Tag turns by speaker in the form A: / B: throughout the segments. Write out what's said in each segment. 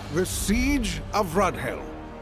A: The Siege of Rudhill.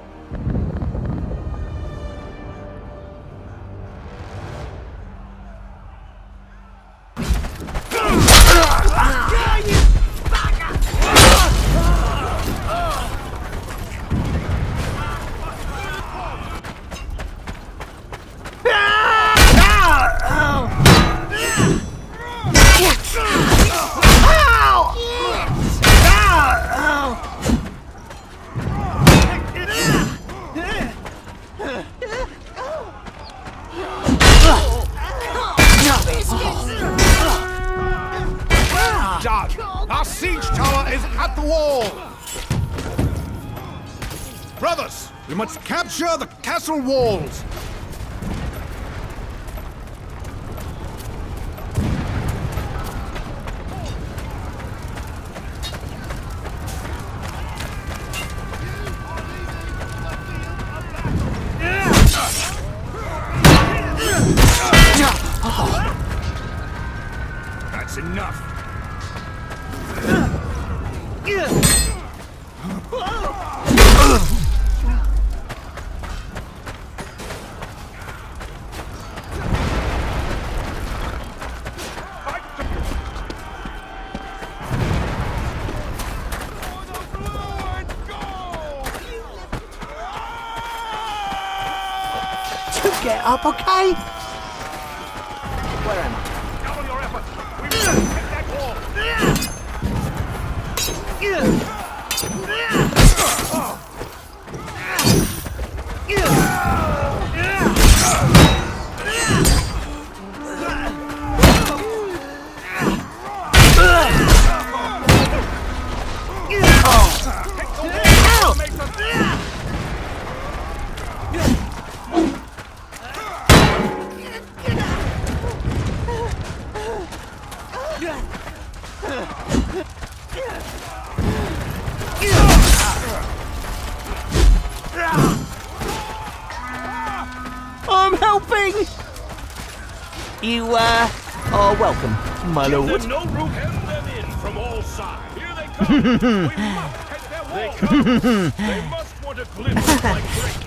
A: Our siege tower is at the wall! Brothers, we must capture the castle walls! That's enough!
B: Get up, okay?
C: Where am I?
A: Double your efforts! We must hit that wall!
B: I'm helping! You, are welcome, my lord.
D: There's no room. Hem them in from all sides. Here they come. We must take their walls. They come. They must want a glimpse of my great